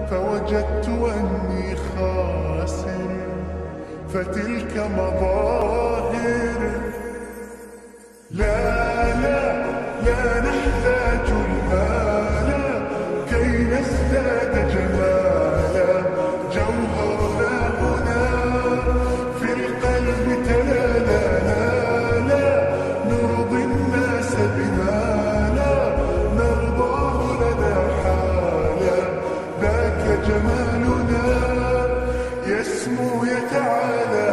فوجدت أني خاسر، فتلك مظاهر. لا لا لا نحتاج المال كي نزداد جمالا، جوهرنا هنا في القلب تلالا. لا لا نرضي الناس بما لا نرضاه لنا حالا، ذاك جمالنا يسمو يتعالى.